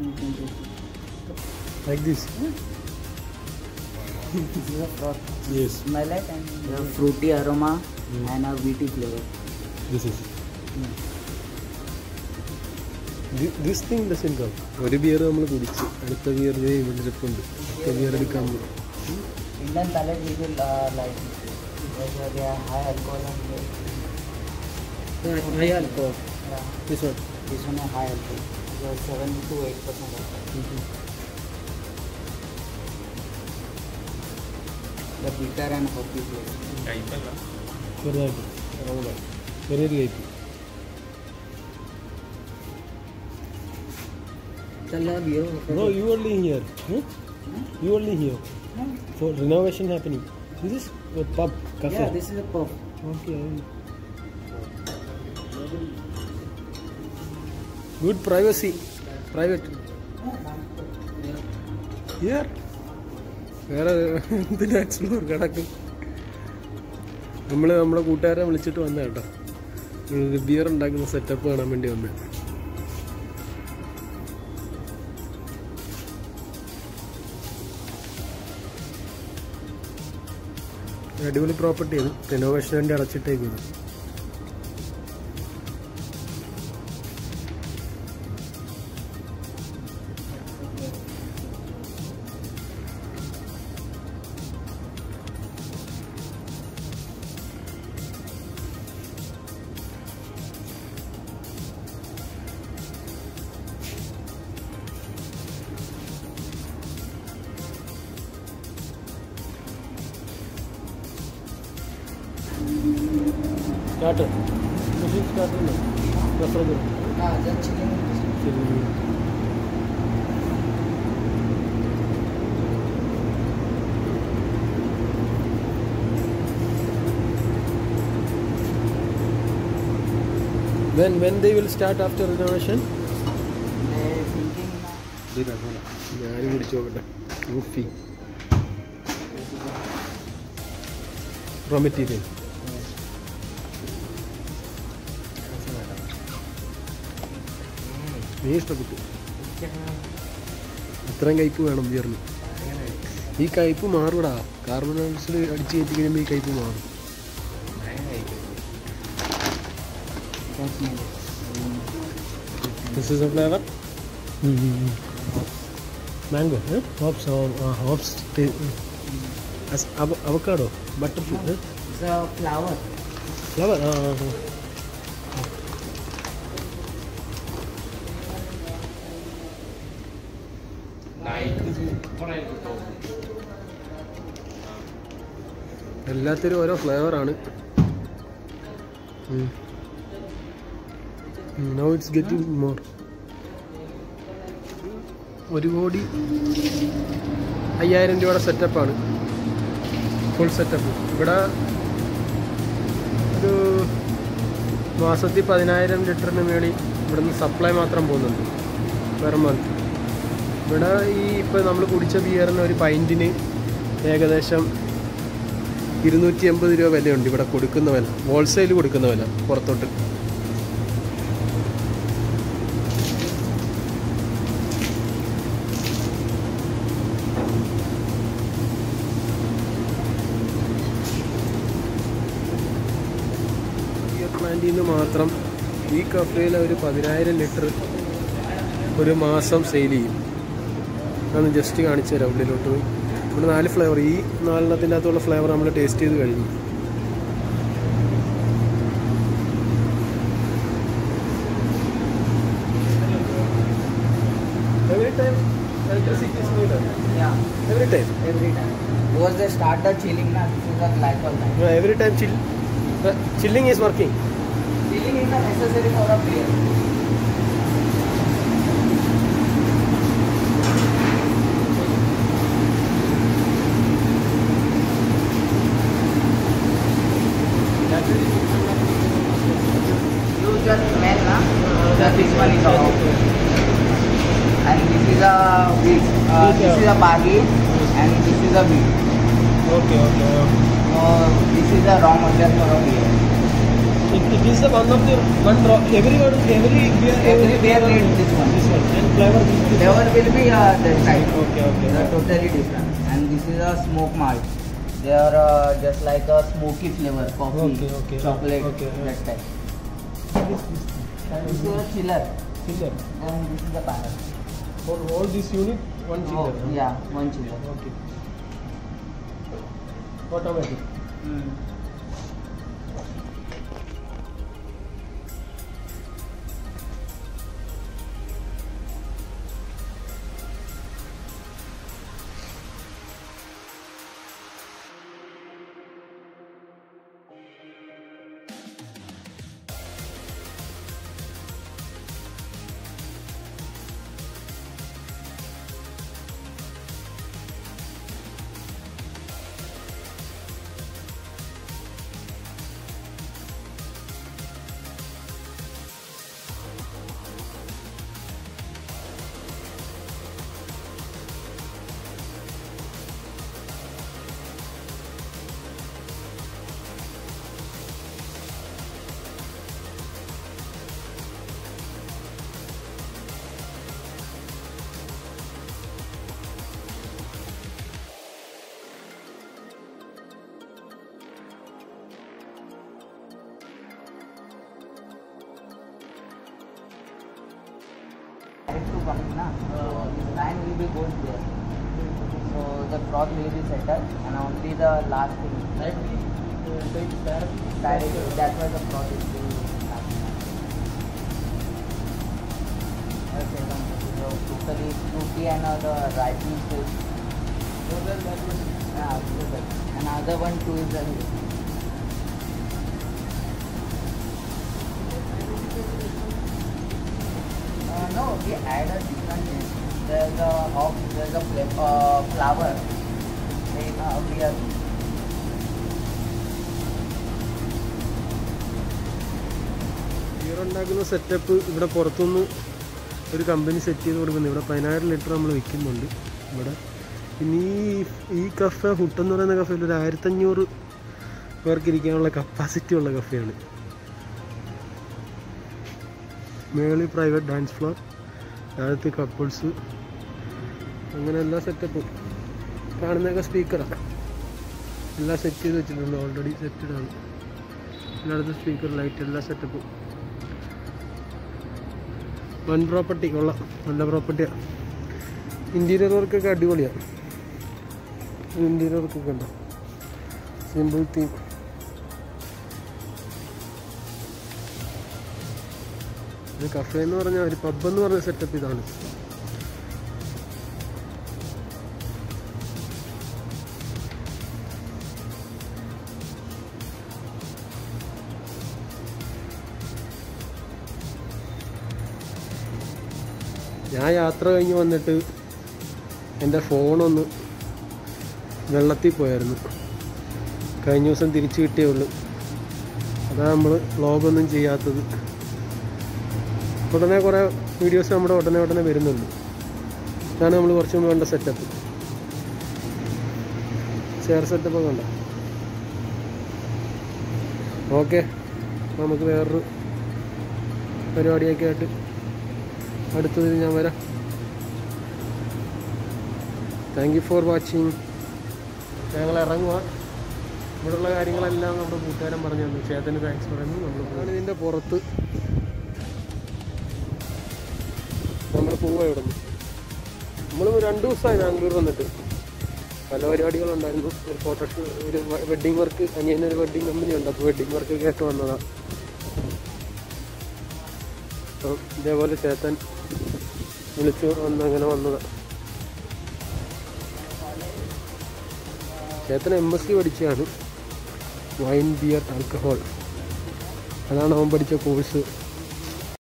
Like this. This is a froth. Yes. Smell it and the fruity aroma and a wheaty flavor. This is. This thing doesn't come. ഒരു beer നമ്മൾ കുടിച്ചു, അടുത്ത beer ഇവിടെ ഇരിപ്പുണ്ട്. അടുത്ത beer എടുക്കാൻ പോകും. Indian palate we will like they are high alcohol and High alcohol. yeah. This one. This one is high alcohol. 7 to 8% alcohol. The bitter and hoppy flavor. ചെറുതായിട്ട്. ചെറിയൊരു കയ്പ്പ്. No, you only here. You only here. For renovation happening. This is a pub, cafe. Yeah, this is a pub. Okay. Good privacy. Private. Here. വേറെ എന്തിനാ explore കിടക്കും. നമ്മളെ കൂട്ടുകാരെ വിളിച്ചിട്ട് വന്ന കേട്ടോ, ബിയർ ഉണ്ടാക്കുന്ന സെറ്റപ്പ് കാണാൻ വേണ്ടി വന്നത്. അടിപൊളി പ്രോപ്പർട്ടിയാണ്, റിനോവേഷന് വേണ്ടി അടച്ചിട്ടേക്കുന്നത്. Starter. Machine starter no. Refrigerator. Just chilling. When they will start after renovation? They thinking. ഞാൻ കുടിച്ചു നോക്കട്ടെ. Coffee. Raw material. നീ ഇഷ്ടപ്പെട്ടു. അത്രയും കയ്പ്പ് വേണം ബിയറിന്. ഈ കയ്പ്പ് മാറുടാ, കാർബൺ ഡയോക്സൈഡ് അടിച്ച് കയറ്റി കഴിയുമ്പോൾ ഈ കയ്പ്പ് മാറും. This is a flavor? Mango, hops, hops, avocado, butterfruit. It's a flower. Flower? എല്ലാത്തിനും ഓരോ ഫ്ലേവറാണ്. Now it's getting more. 1,50,000 രൂപയുടെ സെറ്റപ്പാണ്, ഫുൾ സെറ്റപ്പ്. ഇവിടെ ഒരു മാസത്തിൽ 10,000 ലിറ്ററിന് മേളിൽ ഇവിടുന്ന് സപ്ലൈ മാത്രം പോകുന്നുണ്ട് പെർ മന്ത്. ഇവിടെ ഈ ഇപ്പോൾ നമ്മൾ കുടിച്ച ബിയറിന് ഒരു പൈൻറ്റിന് ഏകദേശം 280 രൂപ വിലയുണ്ട് ഇവിടെ കൊടുക്കുന്ന വില, ഹോൾസെയിൽ കൊടുക്കുന്ന വില പുറത്തോട്ട്. ബിയർ പ്ലാന്റിൽ നിന്ന് മാത്രം ഈ കഫേയിൽ ഒരു 10,000 ലിറ്റർ ഒരു മാസം സെയിൽ ചെയ്യും. അതൊന്ന് ജസ്റ്റ് കാണിച്ചു തരാം. ഉള്ളിലോട്ട് പോയി ഇവിടെ 4 ഫ്ലേവർ, ഈ 4 അകത്തുള്ള ഫ്ലേവർ നമ്മൾ ടേസ്റ്റ് ചെയ്ത് കഴിഞ്ഞു. Every time electricity is needed. Yeah. Every time. Every time. Because they start the chilling now. This is a glycol time. No, every time chilling is working. Chilling is necessary for a beer. You just smell, na? Just this one is off. And this is a wheat. This is a barley, and this is a wheat. Okay. So this is a raw material for a beer. It is the one of the one raw. Every beer needs this one. And flavor Flavor will be that type. Okay, okay. They are totally different. And this is a smoke malt. They are just like a smoky flavor, coffee, Okay, okay, chocolate, okay, that type. This This is a chiller. chiller. And this is the panel. For all this unit, one chiller. Oh, yeah, one chiller. Okay. Automatic. Direct to come na. So this line will be goes there. So the froth will be settled and only the last thing. Direct, that's why the froth is being okay, so totally fruity and the ripening stage. Yeah, another one too is the no, we add a different thing. There's a hop, there's a flower. We are beer ഉണ്ടാക്കുന്ന setup ഇവിടെ പുറത്തുനിന്ന് ഒരു company set ചെയ്ത് കൊടുക്കുന്നു. ഇവിടെ 10,000 litre നമ്മൾ വിൽക്കുന്നുണ്ട് ഇവിടെ. പിന്നെ ഈ കഫേ ഹുട്ട് എന്ന് പറയുന്ന കഫേയിൽ ഒരു 1500 പേർക്ക് ഇരിക്കാനുള്ള കപ്പാസിറ്റി ഉള്ള കഫേയാണ്. മേളിൽ പ്രൈവറ്റ് ഡാൻസ് ഫ്ലോർ, താഴത്ത് കപ്പിൾസ്, അങ്ങനെ എല്ലാ സെറ്റപ്പും. കാണുന്നതൊക്കെ സ്പീക്കറാണ്, എല്ലാം സെറ്റ് ചെയ്ത് വെച്ചിട്ടുണ്ട്, ഓൾറെഡി സെറ്റഡാണ്. എല്ലായിടത്തും സ്പീക്കർ, ലൈറ്റ്, എല്ലാ സെറ്റപ്പും. വൺ പ്രോപ്പർട്ടി കൊള്ളാം, നല്ല പ്രോപ്പർട്ടിയാണ്. ഇൻറ്റീരിയർ വർക്കൊക്കെ അടിപൊളിയാണ്. ഇൻറ്റീരിയർ വർക്കൊക്കെ ഉണ്ടോ, സിമ്പിൾ തീം. ഇത് കഫേ എന്ന് പറഞ്ഞാൽ ഒരു പബ് എന്ന് പറഞ്ഞ സെറ്റപ്പ് ഇതാണ്. ഞാൻ യാത്ര കഴിഞ്ഞ് വന്നിട്ട് എൻ്റെ ഫോണൊന്ന് വെള്ളത്തിൽ പോയായിരുന്നു. കഴിഞ്ഞ ദിവസം തിരിച്ചു കിട്ടിയേ ഉള്ളൂ. അതാണ് നമ്മൾ വ്ളോഗൊന്നും ചെയ്യാത്തത്. ഉടനെ കുറേ വീഡിയോസ് നമ്മുടെ ഉടനെ വരുന്നുണ്ട്. ഇതാണ് നമ്മൾ കുറച്ച് മുമ്പ് കണ്ട സെറ്റപ്പ്, ചെയർ സെറ്റപ്പൊക്കെ കണ്ട. ഓക്കെ, നമുക്ക് വേറൊരു പരിപാടിയൊക്കെ ആയിട്ട് അടുത്തതിൽ ഞാൻ വരാം. Thank you for watching. ഞങ്ങൾ ഇറങ്ങുക. ഇവിടെയുള്ള കാര്യങ്ങളെല്ലാം നമ്മുടെ കൂട്ടുകാരൻ പറഞ്ഞു തന്നു. ചേട്ടന് താങ്ക്സ് പറയുന്നു. നമ്മൾ ഇതിൻ്റെ പുറത്ത് നമ്മൾ പോവുക. ഇവിടെ നിന്ന് നമ്മൾ 2 ദിവസമായി ബാംഗ്ലൂർ വന്നിട്ട്. പല പരിപാടികളുണ്ടായിരുന്നു. ഒരു ഫോട്ടോഷൂട്ട്, ഒരു വെഡ്ഡിങ് വർക്ക്, അനിയനൊരു വെഡ്ഡിങ് കമ്പനി ഉണ്ട്. അപ്പോൾ വെഡ്ഡിങ് വർക്ക് കേട്ട് വന്നതാണ്. അപ്പം ഇതേപോലെ ചേട്ടൻ വിളിച്ചു അങ്ങനെ വന്നതാണ്. ചേട്ടൻ MSc പഠിച്ചതാണ്, വൈൻ ബിയർ ആൽക്കഹോൾ. അതാണ് അവൻ പഠിച്ച കോഴ്സ്.